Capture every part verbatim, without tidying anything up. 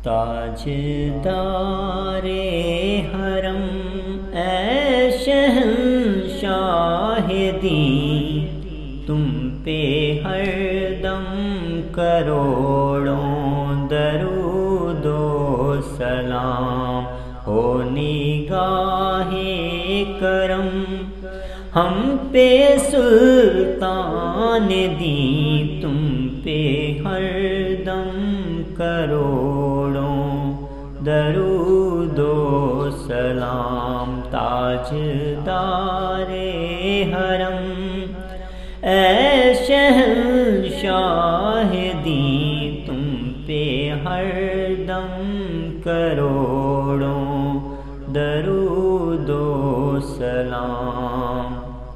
تاجدار حرم اے شہنشاہ دین، تم پہ ہر دم کروڑوں درود و سلام ہو نگاہ کرم، ہم پہ سلطان دین، تم پہ ہر دم کروڑوں درود و سلام۔ تاجدار حرم اے شہنشاہ دین، تم پہ ہر دم کروڑوں درود و سلام۔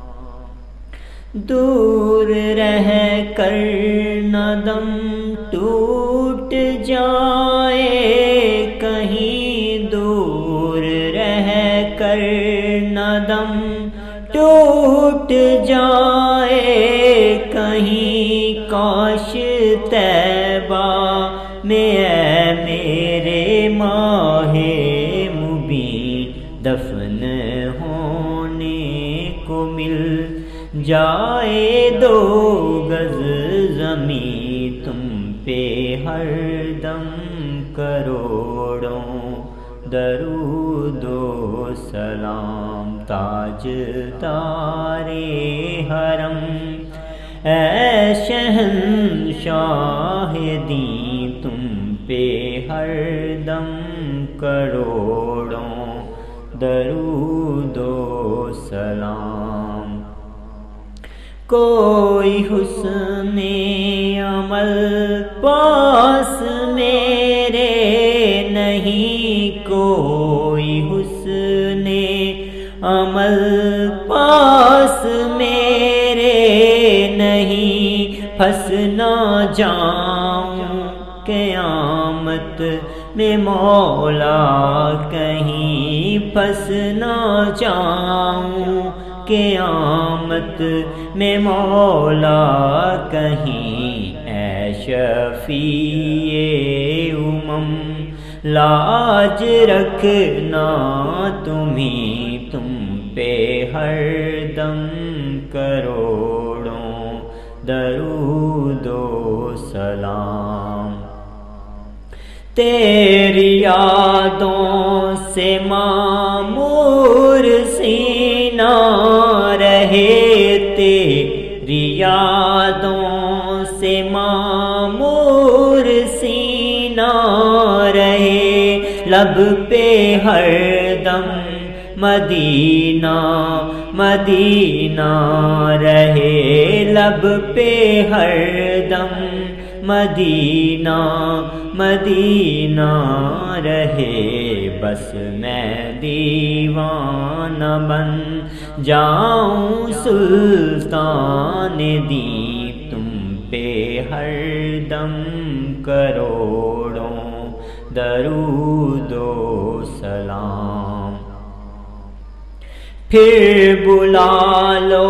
دور رہ کر نہ دم ٹوٹ جائے کہیں، دور رہ کر نہ دم ٹوٹ جائے کہیں، کاش طیبہ میں اے میرے ماہ مبین دفن ہونے کو مل جائے دو گز زمین، تم پہ ہر دم کروڑوں درود و سلام۔ تاجدار حرم اے شہنشاہ دین، تم پہ ہر دم کروڑوں درود و سلام۔ کوئی حسن عمل پاس میرے نہیں، کوئی حسن عمل پاس میرے نہیں، پھنس نہ جاؤں قیامت میں مولا کہیں، پھنس نہ جاؤں قیامت میں مولا کہیں، اے شفیع امم لاج رکھنا تمہیں، تم پہ ہر دم کروڑوں درود و سلام۔ تیری یادوں سے معمور سینہ رہے، تیری یادوں سے معمور سینہ رہے، لب پہ ہر دم مدینہ مدینہ رہے، لب پہ ہر دم مدینہ مدینہ رہے، بس میں دیوانہ بن جاؤں سلطان دین، تم پہ ہر دم کروڑوں درود و سلام۔ پھر بلا لو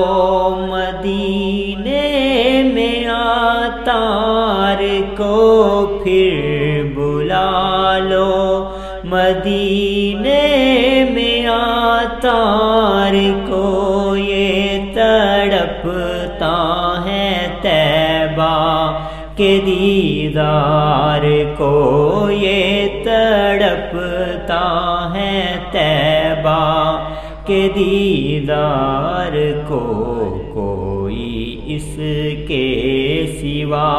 مدینے میں عطار کو، پھر بلا لو مدینے میں عطار کو، یہ تڑپتا ہے طیبہ کے دیدار کو، یہ تڑپتا ہے طیبہ کے دیدار کو، کوئی اس کے سوا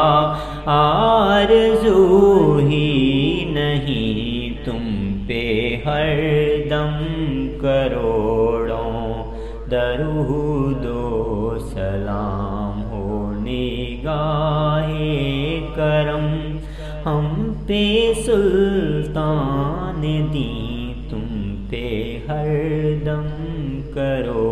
آرزو ہی نہیں، تم پہ ہر دم کروڑوں درود و سلام ہو نگاہ کرم، ہم پہ سلطان دین، تم پہ ہر دم کرو